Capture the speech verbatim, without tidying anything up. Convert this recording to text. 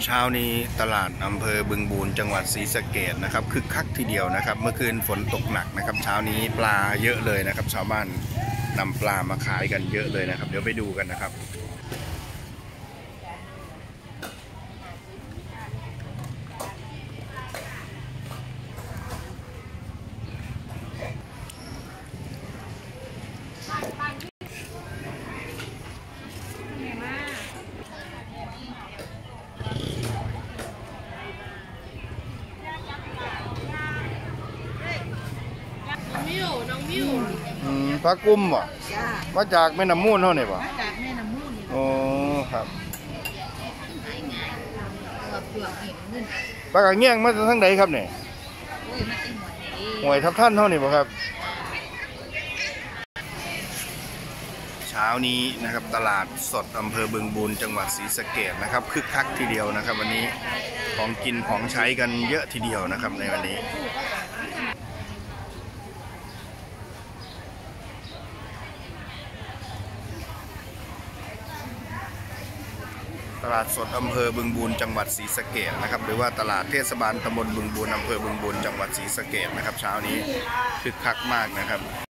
เช้านี้ตลาดอำเภอบึงบูรจังหวัดศรีสะเกษนะครับคึกคักทีเดียวนะครับเมื่อคืนฝนตกหนักนะครับเช้านี้ปลาเยอะเลยนะครับชาวบ้านนำปลามาขายกันเยอะเลยนะครับเดี๋ยวไปดูกันนะครับมิวน้องมิวอืมปลากุ้มบ่มาจากแม่น้ำมูลเท่านี่บ่มาจากแม่น้ำมูลนี่โอ้ครับง่ายๆตัวเปลือกเห็นเงินปลากระเงี้ยงมาจากทางใดครับเนี่ยโอ้ยมาจากหวยหวยทับท่านเท่านี่บ่ครับเช้านี้นะครับตลาดสดอำเภอบึงบูรจังหวัดศรีสะเกษนะครับคึกคักทีเดียวนะครับวันนี้ของกินของใช้กันเยอะทีเดียวนะครับในวันนี้ตลาดสดอำเภอบึงบูรจังหวัดศรีสะเกษนะครับหรือว่าตลาดเทศบาลตำบลบึงบูรอำเภอบึงบูรจังหวัดศรีสะเกษนะครับเช้านี้คึกคักมากนะครับ